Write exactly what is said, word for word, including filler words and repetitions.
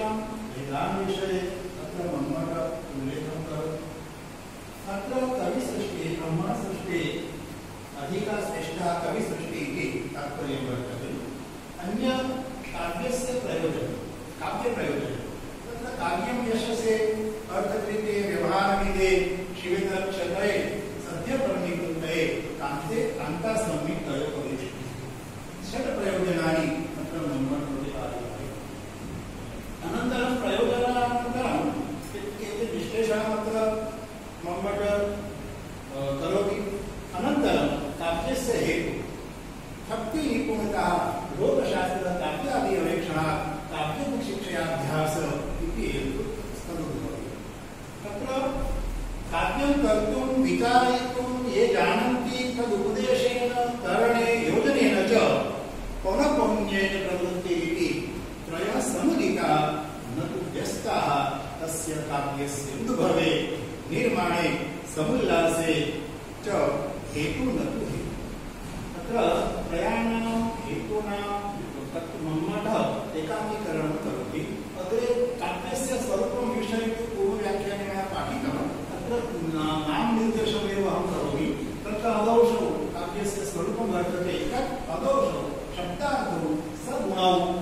तेषां वेदान्तविषये अत्र मम्मट उल्लेखं करोति। अत्र कविसृष्टिः ब्रह्मसृष्टिः अधिका श्रेष्ठा कविसृष्टिः इति तात्पर्यं वर्तते। अन्य काव्यस्य प्रयोजनं काव्यप्रयोजनं तत्र काव्यं यशसे अर्थकृते व्यवहारविदे शिवेतक्षतये सद्यपरिणीकृतये कान्ते कान्तासंयुक्तयो भविष्यति। षट् प्रयोजनानि अत्र मम्मट प्रतिपादितानि। अनन्तरं प्रयोजनानन्तरं केचित् विश्लेषणम् अत्र मम्मट करोति। अनन्तरं काव्यस्य हेतुः भक्तिनिपुणता लोकशास्त्र काव्यादि अवेक्षणा काव्यशिक्षयाभ्यास इति स्तुतिर्भवति। तत्र काव्यं कर्तुं विचारयितुं ये जानन्ति तदुपदेशेन करणे योजनेन च पौनःपुन्येन प्रवृत्तिः इति त्रयः समुदिताः न तु व्यस्ताः तस्य काव्यस्य उद्भवे निर्माणे समुल्लासे च हेतु न तु हेतु। तत्र त्रयाणां हेतूनां तत् मम्मटः एकाङ्गीकरणं करोति। अग्रे काव्यस्य स्वरूपं विषयितुं पूर्वव्याख्याने मया पाठितम्। अत्र नामनिर्देशमेव अहं करोमि। तत्र अदौषौ काव्यस्य स्वरूपं वर्तते। तत् अदौषौ शब्दार्थौ सगुणौ